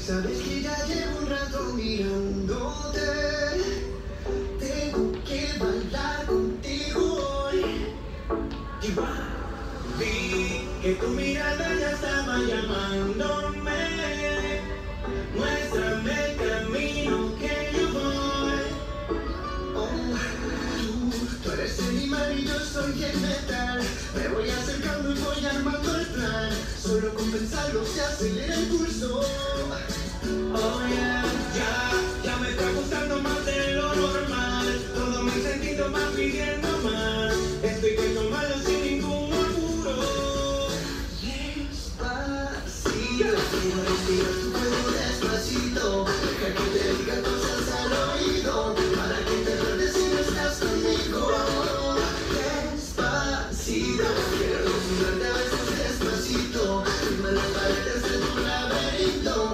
Sabes que ya llevo un rato mirándote. Tengo que bailar contigo hoy. Y va. Vi que tu mirada ya estaba llamándome. Muéstrame el camino que yo voy. Oh, tú eres el imán y yo soy el metal. Me voy acercando y voy armando el plan. Solo con pensarlo se acelera el pulso. Oh yeah, ya me está gustando más de lo normal. Todos mis sentidos van pidiendo más. Estoy que tomarlo sin ningún apuro. Despacito, quiero respirar tu cuello despacito. Deja que te diga cosas al oído, para que te enredes si no estás conmigo. Despacito, quiero desnudarte a veces despacito. Firma las paredes de tu laberinto.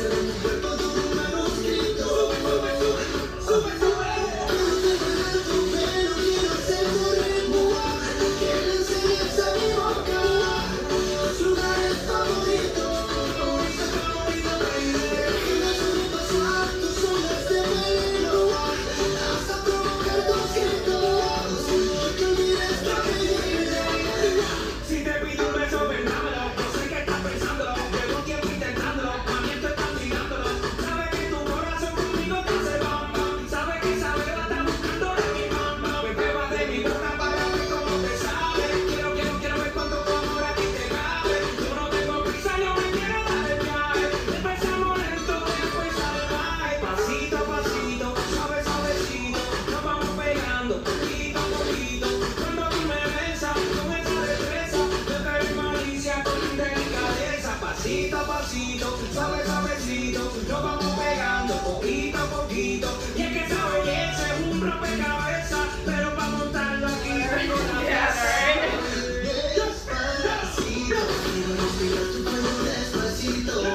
Pasito a pasito, suave suavecito, nos vamos pegando poquito a poquito. Y es que esa belleza es un rompecabezas, pero para montarlo aquí tengo la pieza. Despacito, quiero respirar tu cuello despacito.